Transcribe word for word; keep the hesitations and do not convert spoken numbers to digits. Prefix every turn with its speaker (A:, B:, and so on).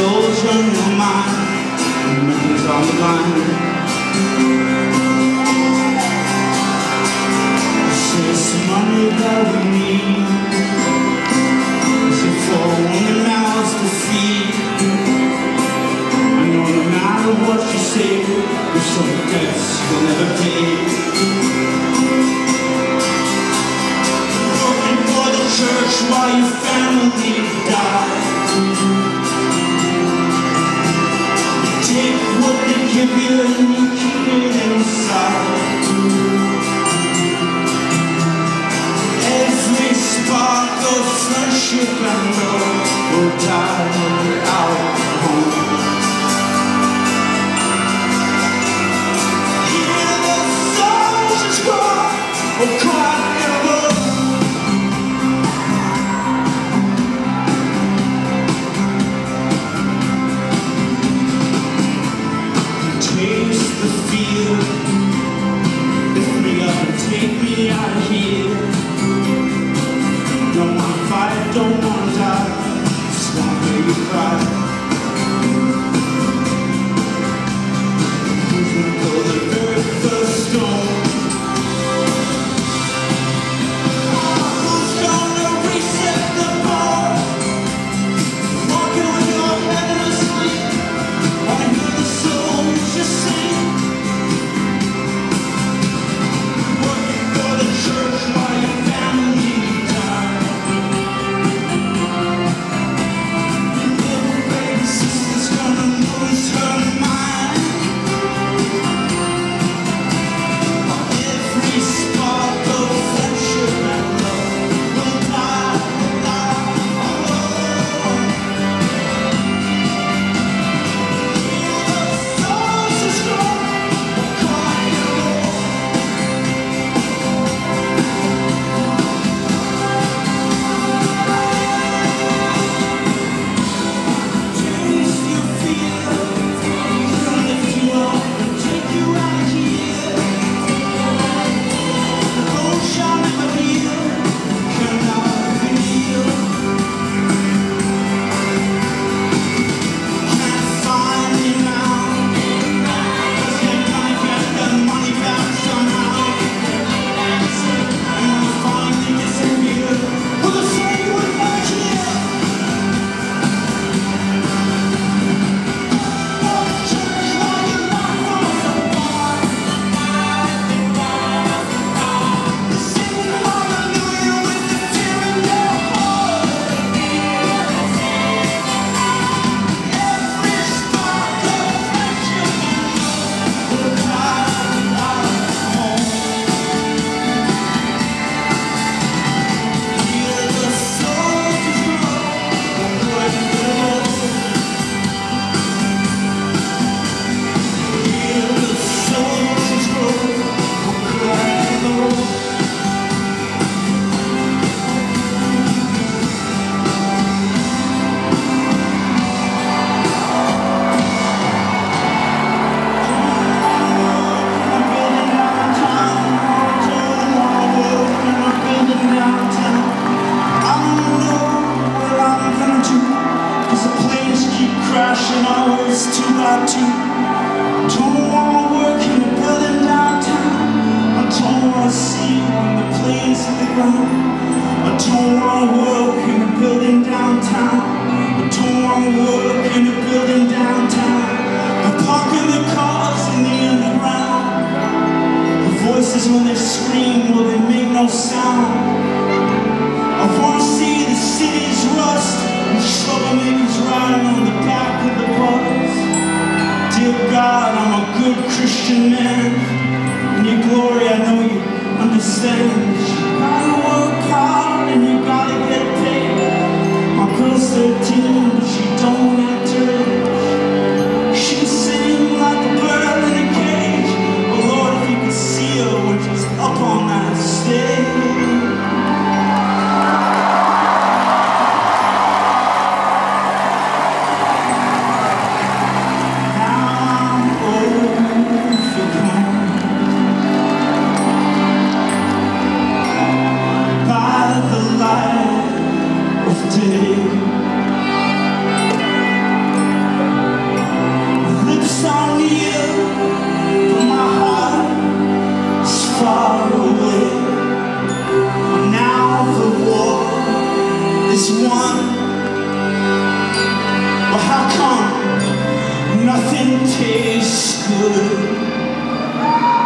A: soul's running your mind, and nothing's on the line. Say it's the money that we need, is it for only mouths to feed? I know no matter what you say, there's some debts you'll never pay. Working for the church while your family dies. Take what they give you and you keep it inside. Every spark of friendship and love will die when you're out home. Hear the soldiers cry, oh cry and love. Taste the feel, lift me up and take me out of here. Don't wanna fight, don't wanna die, just wanna hear you cry. Who's gonna throw the very first stone? Who's gonna reset the bar? Walking with your head in the sleep, wanna hear the souls just sing. Working for the church while your family dies. When they scream, will they make no sound? I wanna see the cities rust and troublemakers riding on the back of the bus. Dear God, I'm a good Christian man. In your glory, I know you understand. You gotta work hard and you gotta get paid. My girl's thirteen, but she don't act her age. She can sing like a bird in a cage. But Lord, if you could see her when she's up on that stage. Now I'm overcome. Amen.